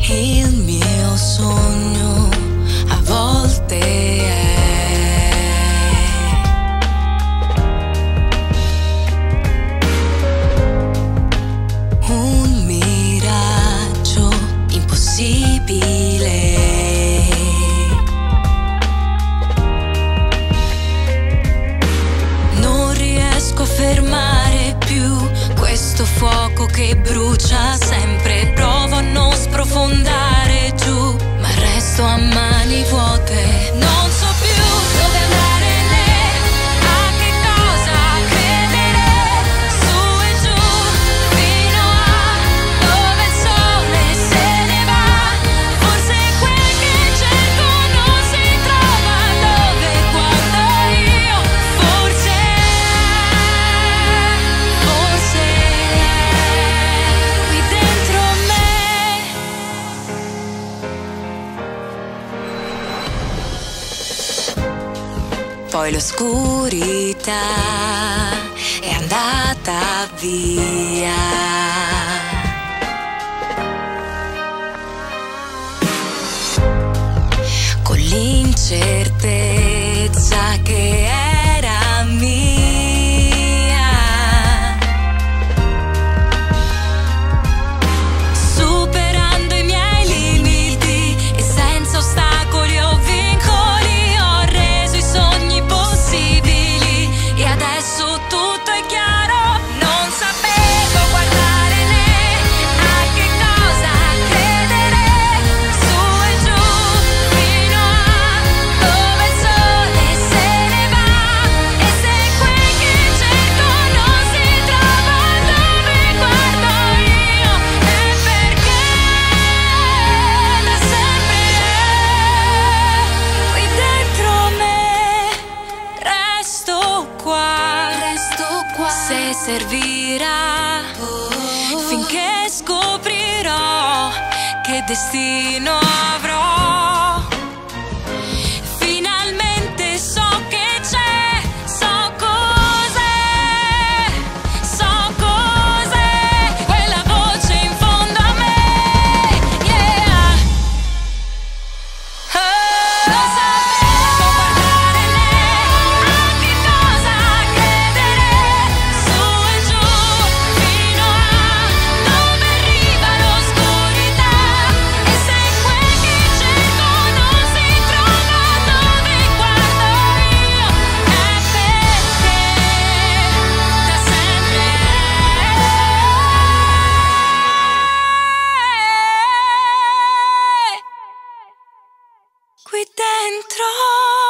Il mio sogno a volte è un miraggio impossibile. Non riesco a fermare più questo fuoco che brucia sempre. Provo a non sprofondare giù, ma resto a mani vuote. Non so più dove andare né a che cosa credere. Su e giù fino a dove il sole se ne va. Forse quel che cerco non si trova dove guardo io. Forse qui dentro me. Poi l'oscurità è andata via. Con l'incertezza che era mia. Superando i miei limiti e senza ostacoli o vincoli ho reso i sogni possibili e adesso tutto è chiaro. Non sapevo guardare né a che cosa credere. Su e giù fino a dove il sole se ne va. E se quel che cerco non si trova dove guardo io, è perché da sempre qui dentro me. Resto qua se servirà, finché scoprirò che destino avrò. Finalmente so che c'è, so cos'è quella voce in fondo a me. Yeah. Non sapevo guardare né a che cosa credere. Su e giù fino a dove arriva l'oscurità. E se quel che cerco non si trova dove guardo io, è perché da sempre qui dentro.